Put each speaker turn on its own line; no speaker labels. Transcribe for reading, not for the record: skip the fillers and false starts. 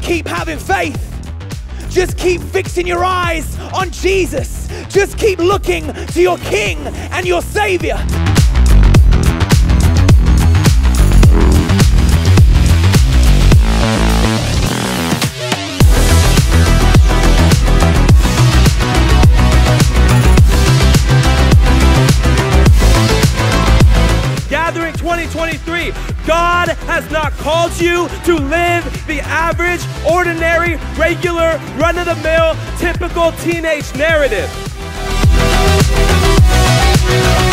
keep having faith. Just keep fixing your eyes on Jesus. Just keep looking to your King and your Savior.
Gathering 2023, God has not called you to live the average, ordinary, regular, run-of-the-mill, typical teenage narrative.